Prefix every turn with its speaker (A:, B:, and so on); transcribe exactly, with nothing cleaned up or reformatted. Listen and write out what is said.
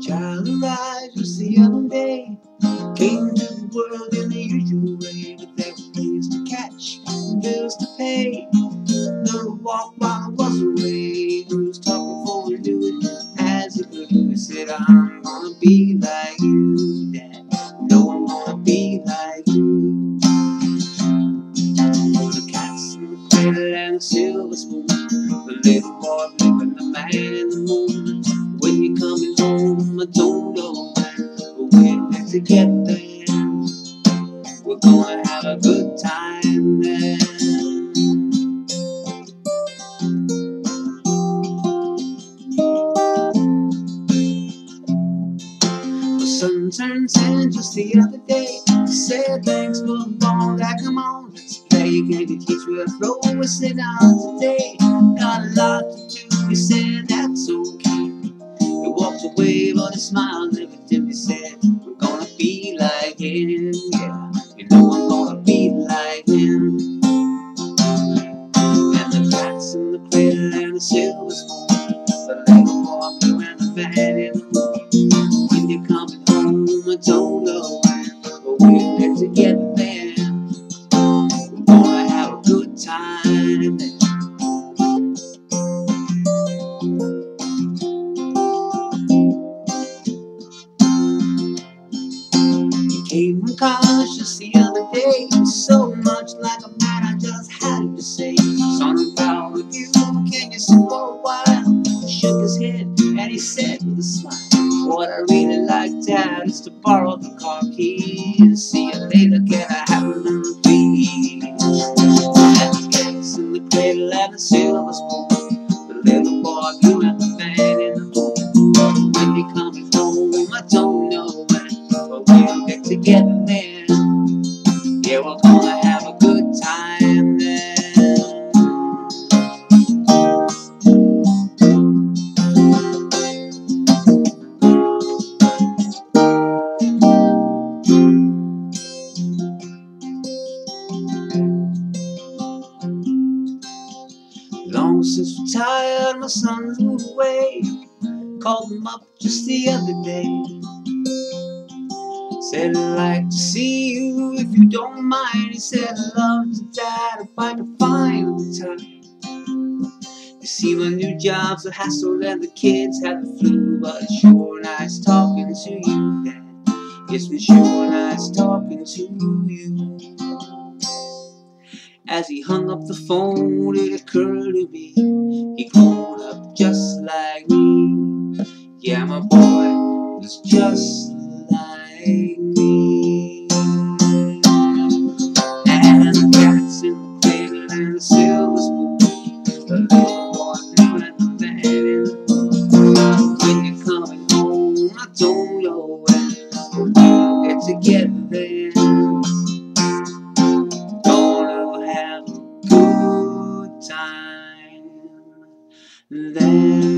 A: Child arrived just the other day, came to the world in the usual way, but there were planes to catch and bills to pay. Learned to walk while I was away. Bruce talking before we knew it, as he could do. He said, I'm gonna be like you, Dad. No, I'm gonna be like you. The cats in the cradle and the silver spoon, the little boy blue and the man in the moon. When you're coming home, I don't know when, but we'll get together. We're gonna have a good time then. The sun turned ten just the other day. He said, thanks for the ball, that come on, let's play. Can't you teach me to throw? We sit down today. Got a lot to do, he said, that's okay. He walked away, but he smiled every time he said, we're gonna be like him, yeah. You know I'm gonna be like him. And the cats in the cradle and the silver spoon, the little boy blue and the man in the moon. When you're coming home, I don't know when, but we'll get together then. We're gonna have a good time then. Came from college just the other day, so much like a man I just had to say. Son, I'm proud of you, can you sit for a while? He shook his head and he said with a smile, what I really like, Dad, is to borrow the car keys. See you later, can I have them please? And the cats in the cradle and the silver spoon, the little boy blue and the man in the moon. When you're coming home, I don't know when, but we'll get together then. Yeah, we're gonna have a good time then. Long since retired, my son's moved away. Called him up just the other day. Said, I'd like to see you if you don't mind. He said, I'd love to, Dad, if I could find the time. You see, my new job's a hassle and the kids have the flu, but it's sure nice talking to you, Dad. It's been sure nice talking to you. As he hung up the phone, it occurred to me, he grown up just like me. Yeah, my boy was just like me. And the cats in the cradle and the silver spoon, the little boy blue and the man in the moon. When you're coming home, I don't know when, but we'll get together then. Gonna have a good time then.